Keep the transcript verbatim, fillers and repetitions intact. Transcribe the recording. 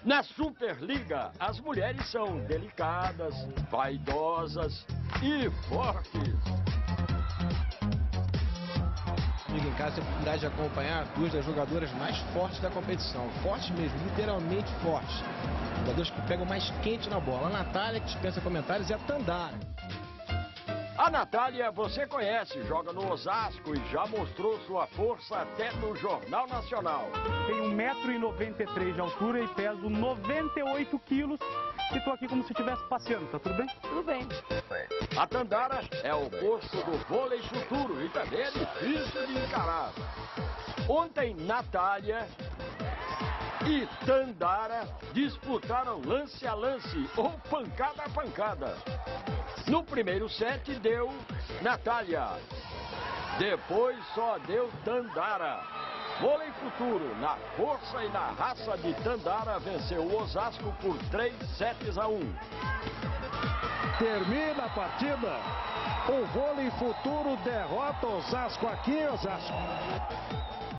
Na Superliga, as mulheres são delicadas, vaidosas e fortes. Domingo em casa, tem a oportunidade de acompanhar duas das jogadoras mais fortes da competição. Fortes mesmo, literalmente fortes. Jogadores que pegam mais quente na bola. A Natália, que dispensa comentários, e a Tandara. A Natália você conhece, joga no Osasco e já mostrou sua força até no Jornal Nacional. Tenho um metro e noventa e três de altura e peso noventa e oito quilos. E estou aqui como se estivesse passeando, tá tudo bem? Tudo bem. A Tandara é o oposto do vôlei futuro e também é difícil de encarar. Ontem, Natália e Tandara disputaram lance a lance ou pancada a pancada. No primeiro set deu Natália, depois só deu Tandara. Vôlei Futuro, na força e na raça de Tandara, venceu o Osasco por três sets a um. Termina a partida. O Vôlei Futuro derrota Osasco aqui em Osasco.